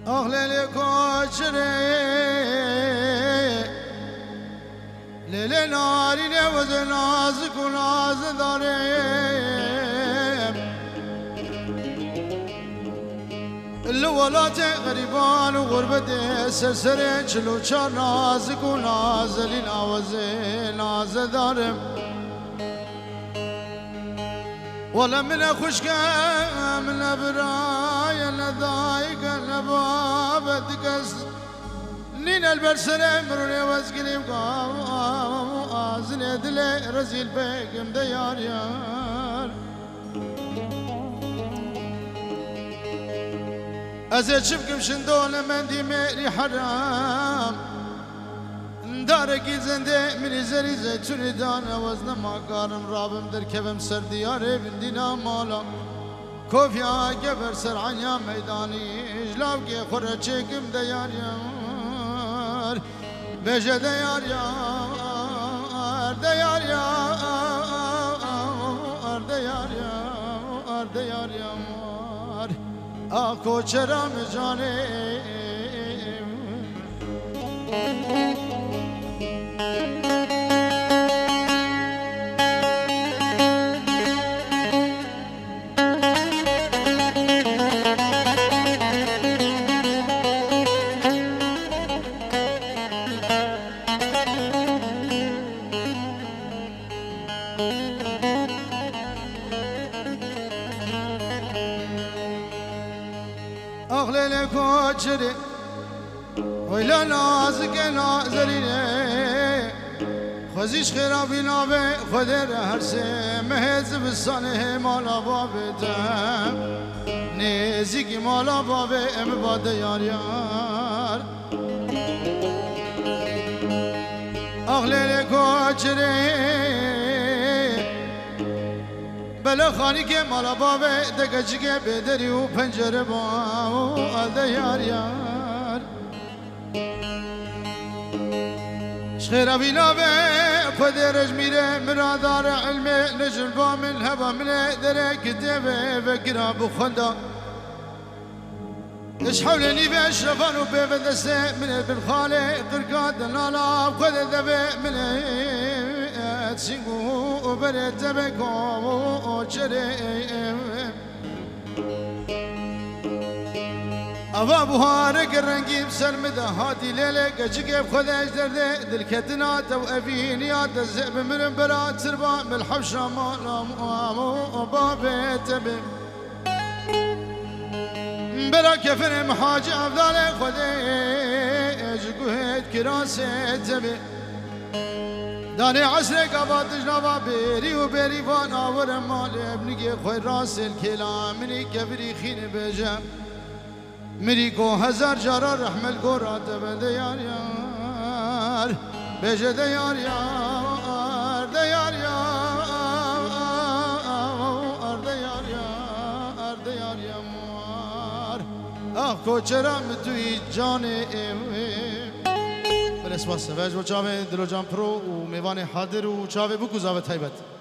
أغلى كوشري ليل ناري لوز نازك وناز داريم الولات غريبان وغربتي سرسري چلو چار نازك وناز لناوز ناز دارم ولا من خشك من برايا لذايق لباب دقس نين البرسلة مروني واسقلي وقازني دلي رزيل بيكم ديار يار أزيد شبكم شندول من دي ميري حرام دارکی زنده منی زری زیتونی دانه وزن ما کارم رابم در کبم سر دیاره بندینا مالا کوفیا گبر سر عنیا میدانی اجلاب که خوره چکم دیار یار بجه دیار یار دیار یار دیار یار دیار یار آکو چرا مجانه أغلى لك وجري ويلا نازك نازليني خزيش خرابي نابي خدر هرسي مهز بسانه مالا بابتم نزيكي مالا بابي ام باد يار يار أغلى لك وجري بلا خانی که مالا بابه دگچی که بدری و پنجره با آلده یار یار شخیره بینا به پدرش میره مرادار علم نجل با من هوا من دره کتبه فکره بخنده اش حولني باشرفان وبدسه من بالخالق قرقاد نالا خذ ذبه من تسيقو وبرد بكو شري أبا بوهارك الرنقي بسلمده هادي ليلك أجيك بخذ درده دلكتنا توقفين يا الزئب من برات سربا من الحبشة مالا بابي تبي بلا كفر محاج أفضل خديج قهد كراسة تبي داني عسرك أباتش نبا بيري وبيري فانا ورمال ابنك خوي راس الكلام مني كفري خين بجم مريكو هزار جرار رحمل قرات بديار يار بجه ديار يار ديار يار ديار يار ديار يار آخو چرا متوی جانه بل اسماس وجه و چاوه دلو جان پرو و میوان حاضر و چاوه بکو زاوه تایبت